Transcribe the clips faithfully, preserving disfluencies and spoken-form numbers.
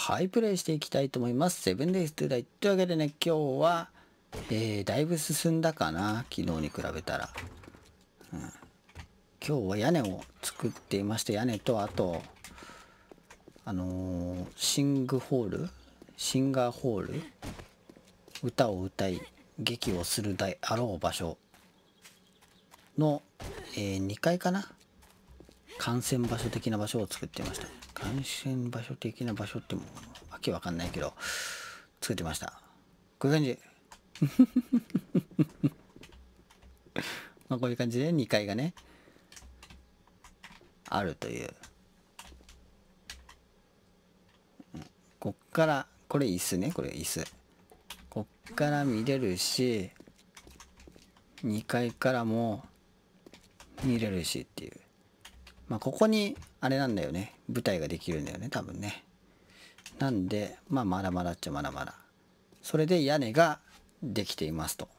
はい、プレイしていきたいと思います。セブン Days to Die というわけでね、今日は、えー、だいぶ進んだかな、昨日に比べたら。うん、今日は屋根を作っていまして、屋根と、あと、あのー、シングホールシンガーホール歌を歌い、劇をするであろう場所の、えー、にかいかな、観戦場所的な場所を作っていました。観戦場所的な場所ってもうわけわかんないけど作ってました。こういう感じまあこういう感じでにかいがねあるという。こっからこれ椅子ね、これ椅子こっから見れるし、にかいからも見れるしっていう。まあここにあれなんだよね、舞台ができるんだよね多分ね。なんでまあまだまだっちゃまだまだ。それで屋根ができていますと。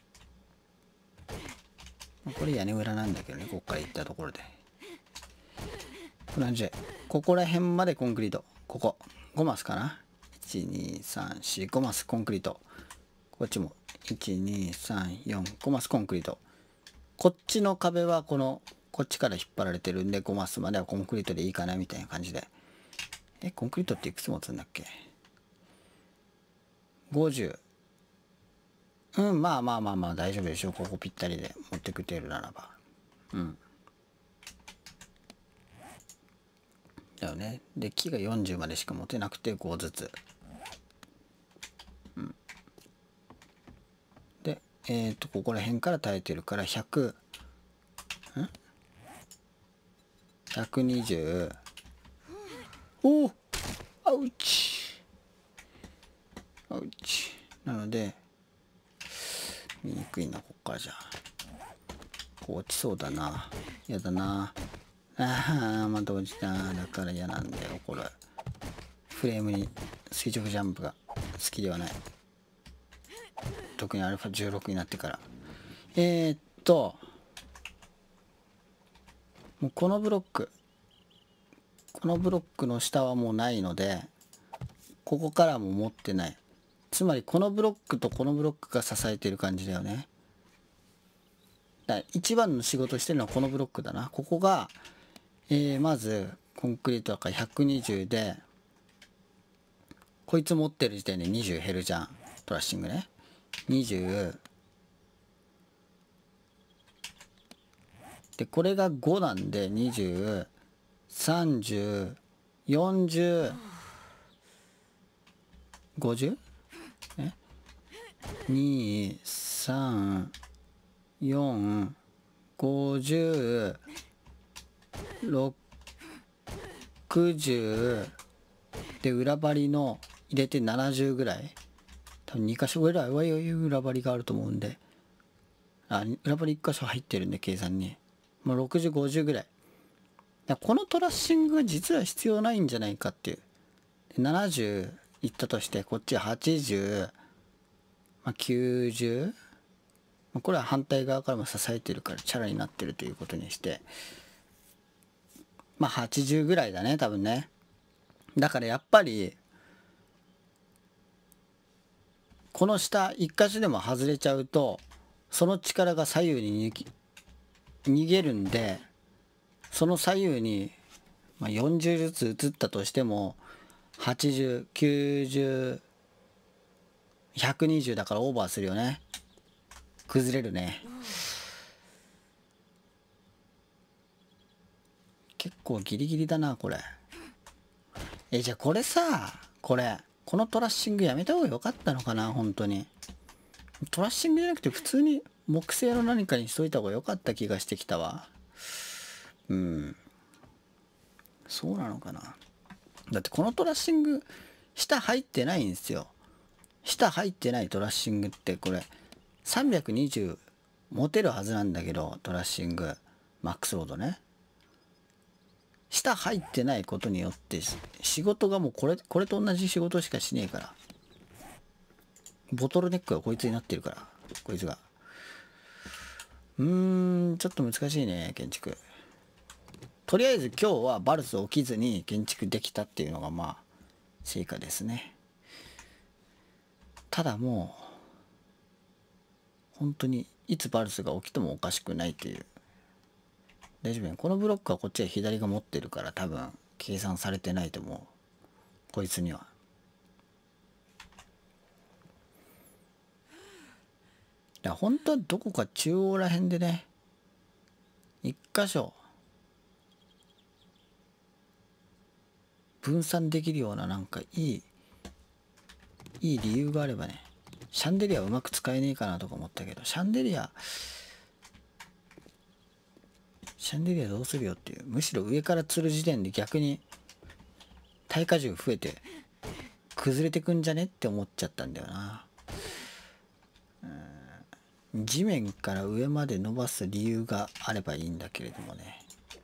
これ屋根裏なんだけどね、こっから行ったところでこんな感じで、ここら辺までコンクリート、ここごマスかな、いちにさんしごマスコンクリート、こっちもいちにさんよんごマスコンクリート。こっちの壁はこのこっちから引っ張られてるんでごマスまではコンクリートでいいかなみたいな感じで。えコンクリートっていくつ持つんだっけ、ごじゅう。うん、まあまあまあまあ大丈夫でしょう、ここぴったりで持ってくれるならば。うんだよね。で木がよんじゅうまでしか持てなくてごずつ。うんでえっ、ー、とここら辺から耐えてるからひゃくんひゃくにじゅう。おおアウチアウチなので見にくいな、こっからじゃこう落ちそうだな、やだなあ。あまた落ちた、だから嫌なんだよこれ。フレームに垂直ジャンプが好きではない、特にアルファじゅうろくになってから。えー、っともうこのブロックこのブロックの下はもうないので、ここからも持ってない。つまりこのブロックとこのブロックが支えてる感じだよね。だから一番の仕事してるのはこのブロックだな。ここが、えー、まずコンクリートだからひゃくにじゅうで、こいつ持ってる時点でにじゅう減るじゃん、トラッシングね。にじゅうでこれがごなんでにじゅう、さんじゅう、よんじゅう、ごじゅうえに、さん、よん、ごじゅう、ろくじゅうで裏張りの入れてななじゅうぐらい、多分に箇所ぐらいは裏張りがあると思うんで、あ裏張りいっ箇所入ってるんで計算にもうろくじゅう、ごじゅうぐらいだ。このトラッシングが実は必要ないんじゃないかっていう。ななじゅういったとしてこっちはちじゅう、まあ、きゅうじゅう、これは反対側からも支えてるからチャラになってるということにして、まあはちじゅうぐらいだね多分ね。だからやっぱりこの下一箇所でも外れちゃうとその力が左右に逃げるんで、その左右にまあよんじゅうずつ移ったとしてもはちじゅう、きゅうじゅう、ひゃくにじゅうだからオーバーするよね。崩れるね。結構ギリギリだなこれ。えじゃあこれさ、これこのトラッシングやめた方が良かったのかな本当に。トラッシングじゃなくて普通に木製の何かにしといた方が良かった気がしてきたわ。うんそうなのかな。だってこのトラッシング下入ってないんですよ。下入ってないトラッシングってこれさんびゃくにじゅう持てるはずなんだけど、トラッシングマックスロードね、下入ってないことによって仕事がもうこれこれと同じ仕事しかしねえから、ボトルネックがこいつになってるから、こいつがうーんちょっと難しいね建築。とりあえず今日はバルス起きずに建築できたっていうのがまあ成果ですね。ただもう本当にいつバルスが起きてもおかしくないという。大丈夫ね。このブロックはこっちは左が持ってるから多分計算されてないと思う、こいつには。だから本当はどこか中央ら辺でね、一箇所分散できるようななんかいいいい理由があればね。シャンデリアうまく使えねえかなとか思ったけど、シャンデリアシャンデリアどうするよっていう。むしろ上から吊る時点で逆に耐荷重増えて崩れてくんじゃねって思っちゃったんだよな。地面から上まで伸ばす理由があればいいんだけれどもね。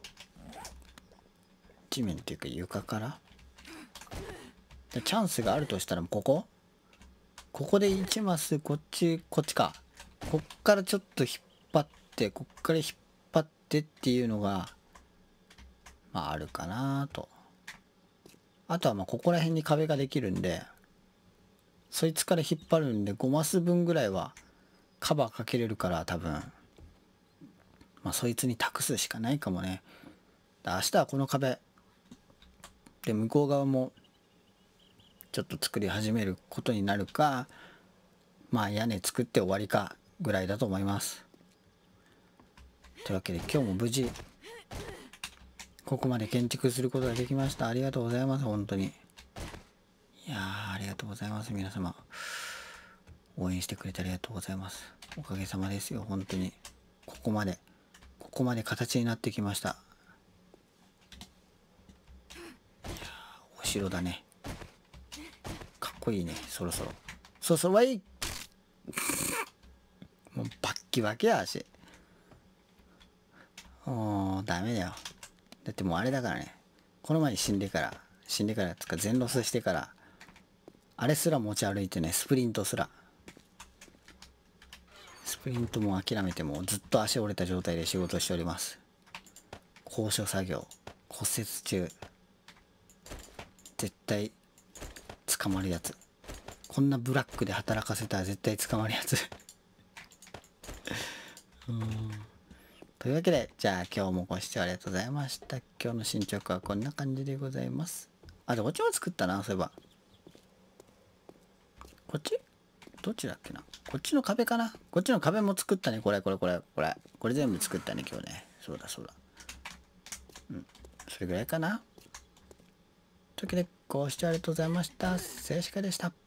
地面っていうか床からチャンスがあるとしたら、ここここでいちマスこっちこっちか、こっからちょっと引っ張って、こっから引っ張ってっていうのがまああるかなと。あとはまあここら辺に壁ができるんで、そいつから引っ張るんでごマス分ぐらいはカバーかけれるから、多分まあそいつに託すしかないかもね。明日はこの壁で向こう側もちょっと作り始めることになるか、まあ屋根作って終わりかぐらいだと思います。というわけで今日も無事ここまで建築することができました。ありがとうございます。本当に。いやー、ありがとうございます。皆様応援してくれてありがとうございます。おかげさまですよ。本当にここまでここまで形になってきました。いやー、お城だね。かっこいいね。そろそろそろそろはいいもうバッキバキや足。もうダメだよ。だってもうあれだからね。この前に死んでから死んでからつか全ロスしてから、あれすら持ち歩いてね。スプリントすらスプリントも諦めて、もうずっと足折れた状態で仕事しております。高所作業、骨折中、絶対捕まるやつ。こんなブラックで働かせたら絶対捕まるやつうーんというわけで、じゃあ今日もご視聴ありがとうございました。今日の進捗はこんな感じでございます。あ、でこっちも作ったな、そういえば。こっちどっちだっけな。こっちの壁かな。こっちの壁も作ったね。これこれこれこれこれ全部作ったね今日ね。そうだそうだ。うん、それぐらいかな。というわけでご視聴ありがとうございました。静止画でした。